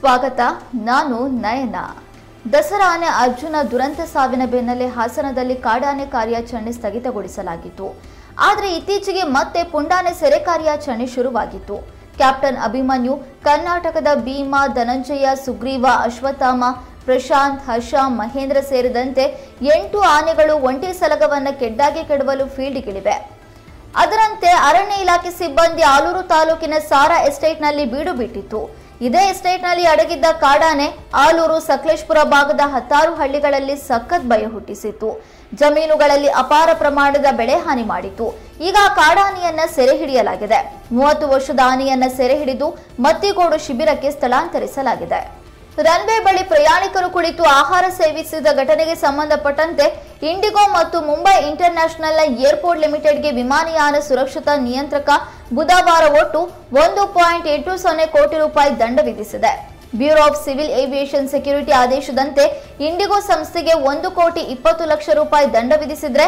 ಸ್ವಾಗತ. ನಾನು ನಯನ. ದಸರಾ ಆನೆ ಅರ್ಜುನ ದುರಂತ ಸಾವಿನ ಬೆನ್ನಲ್ಲೇ ಹಾಸನದಲ್ಲಿ ಕಾಡಾನೆ ಕಾರ್ಯಾಚರಣೆ ಸ್ಥಗಿತಗೊಳಿಸಲಾಗಿತ್ತು. ಆದರೆ ಇತ್ತೀಚೆಗೆ ಮತ್ತೆ ಪುಂಡಾನೆ ಸೆರೆ ಕಾರ್ಯಾಚರಣೆ ಶುರುವಾಗಿತ್ತು. ಕ್ಯಾಪ್ಟನ್ ಅಭಿಮನ್ಯು, ಕರ್ನಾಟಕದ ಭೀಮಾ, ಧನಂಜಯ, ಸುಗ್ರೀವ, ಅಶ್ವತ್ಥಾಮ, ಪ್ರಶಾಂತ್, ಹರ್ಷ, ಮಹೇಂದ್ರ ಸೇರಿದಂತೆ 8 ಆನೆಗಳು ಒಂಟಿ ಸಲಗವನ್ನು ಕೆಡ್ಡಾಗೆ ಕೆಡವಲು ಫೀಲ್ಡ್ಗಿಳಿವೆ. ಅದರಂತೆ ಅರಣ್ಯ ಇಲಾಖೆ ಸಿಬ್ಬಂದಿ ಆಲೂರು ತಾಲೂಕಿನ ಸಾರಾ ಎಸ್ಟೇಟ್ನಲ್ಲಿ ಬೀಡು ಬಿಟ್ಟಿತ್ತು. ಇದೇ ಎಸ್ಟೇಟ್ನಲ್ಲಿ ಅಡಗಿದ್ದ ಕಾಡಾನೆ ಆಲೂರು, ಸಕಲೇಶಪುರ ಭಾಗದ 10 ಹಳ್ಳಿಗಳಲ್ಲಿ ಸಖತ್ ಭಯ ಹುಟ್ಟಿಸಿತ್ತು. ಜಮೀನುಗಳಲ್ಲಿ ಅಪಾರ ಪ್ರಮಾಣದ ಬೆಳೆ ಹಾನಿ ಮಾಡಿತ್ತು. ಈಗ ಕಾಡಾನೆಯನ್ನ ಸೆರೆ ಹಿಡಿಯಲಾಗಿದೆ. 30 ವರ್ಷದ ಆನೆಯನ್ನ ಸೆರೆ ಹಿಡಿದು ಮತ್ತಿಗೋಡು ಶಿಬಿರಕ್ಕೆ ಸ್ಥಳಾಂತರಿಸಲಾಗಿದೆ. ರನ್ವೇ ಬಳಿ ಪ್ರಯಾಣಿಕರು ಕುಳಿತು ಆಹಾರ ಸೇವಿಸಿದ ಘಟನೆಗೆ ಸಂಬಂಧಪಟ್ಟಂತೆ ಇಂಡಿಗೋ ಮತ್ತು ಮುಂಬೈ ಇಂಟರ್ನ್ಯಾಷನಲ್ ಏರ್ಪೋರ್ಟ್ ಲಿಮಿಟೆಡ್ಗೆ ವಿಮಾನಯಾನ ಸುರಕ್ಷತಾ ನಿಯಂತ್ರಕ ಬುಧವಾರ ಒಟ್ಟು 1.80 ಕೋಟಿ ರೂಪಾಯಿ ದಂಡ ವಿಧಿಸಿದೆ. Bureau of civil aviation security ಆದೇಶದಂತೆ ಇಂಡಿಗೋ ಸಂಸ್ಥೆಗೆ 1,20 ಲಕ್ಷ ರೂಪಾಯಿ ದಂಡ ವಿಧಿಸಿದ್ರೆ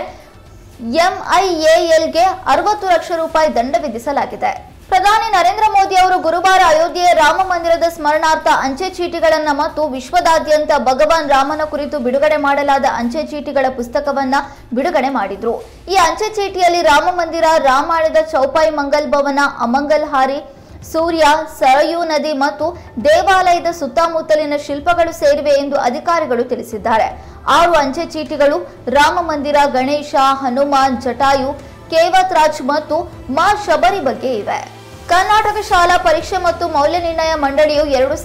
ಎಂಐಎಎಲ್ಗೆ 60 ಲಕ್ಷ ರೂಪಾಯಿ ದಂಡ ವಿಧಿಸಲಾಗಿದೆ. ಪ್ರಧಾನಿ ನರೇಂದ್ರ ಮೋದಿ ಅವರು ಗುರುವಾರ ಅಯೋಧ್ಯೆಯ ರಾಮ ಮಂದಿರದ ಸ್ಮರಣಾರ್ಥ ಅಂಚೆ ಚೀಟಿಗಳನ್ನ ಮತ್ತು ವಿಶ್ವದಾದ್ಯಂತ ಭಗವಾನ್ ರಾಮನ ಕುರಿತು ಬಿಡುಗಡೆ ಮಾಡಲಾದ ಅಂಚೆ ಚೀಟಿಗಳ ಪುಸ್ತಕವನ್ನ ಬಿಡುಗಡೆ ಮಾಡಿದ್ರು. ಈ ಅಂಚೆ ಚೀಟಿಯಲ್ಲಿ ರಾಮ ಮಂದಿರ, ರಾಮಾಯಣದ ಚೌಪಾಯಿ, ಮಂಗಲ್ ಭವನ, ಅಮಂಗಲ್ ಹಾರಿ, ಸೂರ್ಯ, ಸರಯೂ ನದಿ ಮತ್ತು ದೇವಾಲಯದ ಸುತ್ತಮುತ್ತಲಿನ ಶಿಲ್ಪಗಳು ಸೇರಿವೆ ಎಂದು ಅಧಿಕಾರಿಗಳು ತಿಳಿಸಿದ್ದಾರೆ. 6 ಅಂಚೆ ಚೀಟಿಗಳು ರಾಮ ಮಂದಿರ, ಗಣೇಶ, ಹನುಮಾನ್, ಜಟಾಯು, ಕೇವತ್ ರಾಜ್ ಮತ್ತು ಮಾ ಶಬರಿ ಬಗ್ಗೆ ಇವೆ. ಕರ್ನಾಟಕ ಶಾಲಾ ಪರೀಕ್ಷೆ ಮತ್ತು ಮೌಲ್ಯ ನಿರ್ಣಯ ಮಂಡಳಿಯು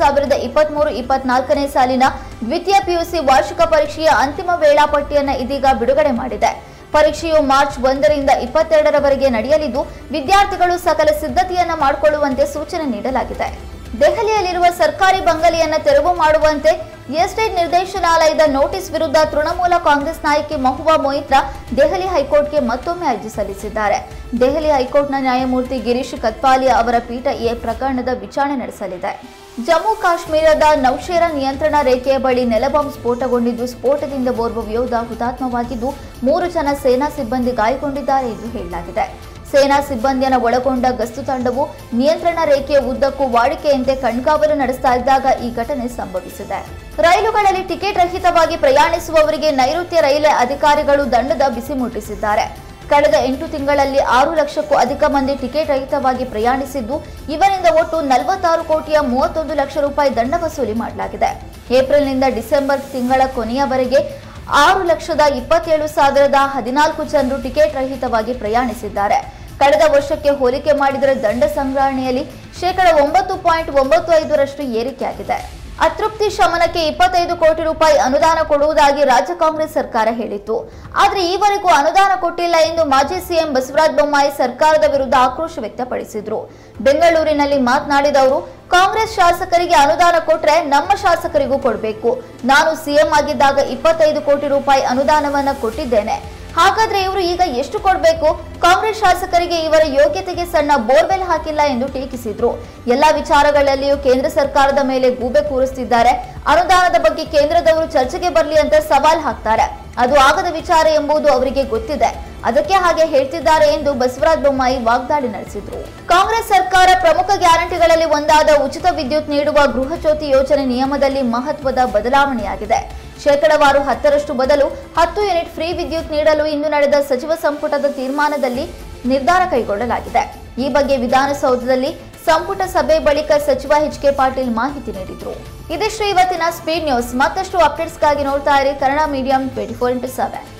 2023-24ನೇ ಸಾಲಿನ ದ್ವಿತೀಯ ಪಿಯುಸಿ ವಾರ್ಷಿಕ ಪರೀಕ್ಷೆಯ ಅಂತಿಮ ವೇಳಾಪಟ್ಟಿಯನ್ನು ಇದೀಗ ಬಿಡುಗಡೆ ಮಾಡಿದೆ. ಪರೀಕ್ಷೆಯು ಮಾರ್ಚ್ 1ರಿಂದ 22ರವರೆಗೆ ನಡೆಯಲಿದ್ದು, ವಿದ್ಯಾರ್ಥಿಗಳು ಸಕಲ ಸಿದ್ಧತೆಯನ್ನ ಮಾಡಿಕೊಳ್ಳುವಂತೆ ಸೂಚನೆ ನೀಡಲಾಗಿದೆ. ದೆಹಲಿಯಲ್ಲಿರುವ ಸರ್ಕಾರಿ ಬಂಗಲೆಯನ್ನು ತೆರವು ಮಾಡುವಂತೆ ಎಸ್ಟೇಟ್ ನಿರ್ದೇಶನಾಲಯದ ನೋಟಿಸ್ ವಿರುದ್ಧ ತೃಣಮೂಲ ಕಾಂಗ್ರೆಸ್ ನಾಯಕಿ ಮಹುವಾ ಮೊಯಿತ್ರಾ ದೆಹಲಿ ಹೈಕೋರ್ಟ್ಗೆ ಮತ್ತೊಮ್ಮೆ ಅರ್ಜಿ ಸಲ್ಲಿಸಿದ್ದಾರೆ. ದೆಹಲಿ ಹೈಕೋರ್ಟ್ನ ನ್ಯಾಯಮೂರ್ತಿ ಗಿರೀಶ್ ಕತ್ಪಾಲಿಯಾ ಅವರ ಪೀಠ ಈ ಪ್ರಕರಣದ ವಿಚಾರಣೆ ನಡೆಸಲಿದೆ. ಜಮ್ಮು ಕಾಶ್ಮೀರದ ನೌಶೇರಾ ನಿಯಂತ್ರಣ ರೇಖೆಯ ಬಳಿ ನೆಲಬಾಂಬ್ ಸ್ಫೋಟಗೊಂಡಿದ್ದು, ಸ್ಫೋಟದಿಂದ ಓರ್ವ ಯೋಧ ಹುತಾತ್ಮವಾಗಿದ್ದು 3 ಜನ ಸೇನಾ ಸಿಬ್ಬಂದಿ ಗಾಯಗೊಂಡಿದ್ದಾರೆ ಎಂದು ಹೇಳಲಾಗಿದೆ. ಸೇನಾ ಸಿಬ್ಬಂದಿಯನ್ನು ಒಳಗೊಂಡ ಗಸ್ತು ತಂಡವು ನಿಯಂತ್ರಣ ರೇಖೆಯ ಉದ್ದಕ್ಕೂ ವಾಡಿಕೆಯಂತೆ ಕಣ್ಗಾವಲು ನಡೆಸ್ತಾ ಇದ್ದಾಗ ಈ ಘಟನೆ ಸಂಭವಿಸಿದೆ. ರೈಲುಗಳಲ್ಲಿ ಟಿಕೆಟ್ ರಹಿತವಾಗಿ ಪ್ರಯಾಣಿಸುವವರಿಗೆ ನೈಋತ್ಯ ರೈಲ್ವೆ ಅಧಿಕಾರಿಗಳು ದಂಡದ ಬಿಸಿ ಮುಟ್ಟಿಸಿದ್ದಾರೆ. ಕಳೆದ 8 ತಿಂಗಳಲ್ಲಿ 6 ಲಕ್ಷಕ್ಕೂ ಅಧಿಕ ಮಂದಿ ಟಿಕೆಟ್ ರಹಿತವಾಗಿ ಪ್ರಯಾಣಿಸಿದ್ದು, ಇವರಿಂದ ಒಟ್ಟು 46,31 ಲಕ್ಷ ರೂಪಾಯಿ ದಂಡ ವಸೂಲಿ ಮಾಡಲಾಗಿದೆ. ಏಪ್ರಿಲ್ನಿಂದ ಡಿಸೆಂಬರ್ ತಿಂಗಳ ಕೊನೆಯವರೆಗೆ 6,27,014 ಜನರು ಟಿಕೆಟ್ ರಹಿತವಾಗಿ ಪ್ರಯಾಣಿಸಿದ್ದಾರೆ. ಕಳೆದ ವರ್ಷಕ್ಕೆ ಹೋಲಿಕೆ ಮಾಡಿದರೆ ದಂಡ ಸಂಗ್ರಹಣೆಯಲ್ಲಿ 9.95% ಏರಿಕೆಯಾಗಿದೆ. ಅತೃಪ್ತಿ ಶಮನಕ್ಕೆ 25 ಕೋಟಿ ರೂಪಾಯಿ ಅನುದಾನ ಕೊಡುವುದಾಗಿ ರಾಜ್ಯ ಕಾಂಗ್ರೆಸ್ ಸರ್ಕಾರ ಹೇಳಿತ್ತು. ಆದರೆ ಈವರೆಗೂ ಅನುದಾನ ಕೊಟ್ಟಿಲ್ಲ ಎಂದು ಮಾಜಿ ಸಿಎಂ ಬಸವರಾಜ ಬೊಮ್ಮಾಯಿ ಸರ್ಕಾರದ ವಿರುದ್ಧ ಆಕ್ರೋಶ ವ್ಯಕ್ತಪಡಿಸಿದ್ರು. ಬೆಂಗಳೂರಿನಲ್ಲಿ ಮಾತನಾಡಿದ ಅವರು, ಕಾಂಗ್ರೆಸ್ ಶಾಸಕರಿಗೆ ಅನುದಾನ ಕೊಟ್ರೆ ನಮ್ಮ ಶಾಸಕರಿಗೂ ಕೊಡಬೇಕು. ನಾನು ಸಿಎಂ ಆಗಿದ್ದಾಗ 25 ಕೋಟಿ ರೂಪಾಯಿ ಅನುದಾನವನ್ನ ಕೊಟ್ಟಿದ್ದೇನೆ. ಹಾಗಾದ್ರೆ ಇವರು ಈಗ ಎಷ್ಟು ಕೊಡಬೇಕು? ಕಾಂಗ್ರೆಸ್ ಶಾಸಕರಿಗೆ ಇವರ ಯೋಗ್ಯತೆಗೆ ಸಣ್ಣ ಬೋರ್ವೆಲ್ ಹಾಕಿಲ್ಲ ಎಂದು ಟೀಕಿಸಿದ್ರು. ಎಲ್ಲಾ ವಿಚಾರಗಳಲ್ಲಿಯೂ ಕೇಂದ್ರ ಸರ್ಕಾರದ ಮೇಲೆ ಗೂಬೆ ಕೂರಿಸುತ್ತಿದ್ದಾರೆ. ಅನುದಾನದ ಬಗ್ಗೆ ಕೇಂದ್ರದವರು ಚರ್ಚೆಗೆ ಬರಲಿ ಅಂತ ಸವಾಲ್ ಹಾಕ್ತಾರೆ. ಅದು ಆಗದ ವಿಚಾರ ಎಂಬುದು ಅವರಿಗೆ ಗೊತ್ತಿದೆ. ಅದಕ್ಕೆ ಹಾಗೆ ಹೇಳ್ತಿದ್ದಾರೆ ಎಂದು ಬಸವರಾಜ ಬೊಮ್ಮಾಯಿ ವಾಗ್ದಾಳಿ ನಡೆಸಿದ್ರು. ಕಾಂಗ್ರೆಸ್ ಸರ್ಕಾರ ಪ್ರಮುಖ ಗ್ಯಾರಂಟಿಗಳಲ್ಲಿ ಒಂದಾದ ಉಚಿತ ವಿದ್ಯುತ್ ನೀಡುವ ಗೃಹ ಜ್ಯೋತಿ ಯೋಜನೆ ನಿಯಮದಲ್ಲಿ ಮಹತ್ವದ ಬದಲಾವಣೆಯಾಗಿದೆ. ಶೇಕಡವಾರು 10ರಷ್ಟು ಬದಲು 10 ಯೂನಿಟ್ ಫ್ರೀ ವಿದ್ಯುತ್ ನೀಡಲು ಇಂದು ನಡೆದ ಸಚಿವ ಸಂಪುಟದ ತೀರ್ಮಾನದಲ್ಲಿ ನಿರ್ಧಾರ ಕೈಗೊಳ್ಳಲಾಗಿದೆ. ಈ ಬಗ್ಗೆ ವಿಧಾನಸೌಧದಲ್ಲಿ ಸಂಪುಟ ಸಭೆ ಬಳಿಕ ಸಚಿವ ಎಚ್.ಕೆ. ಪಾಟೀಲ್ ಮಾಹಿತಿ ನೀಡಿದರು. ಇದಿಷ್ಟು ಇವತ್ತಿನ ಸ್ಪೀಡ್ ನ್ಯೂಸ್. ಮತ್ತಷ್ಟು ಅಪ್ಡೇಟ್ಸ್ಗಾಗಿ ನೋಡ್ತಾ ಇರಿ ಕನ್ನಡ ಮೀಡಿಯಂ 24x7.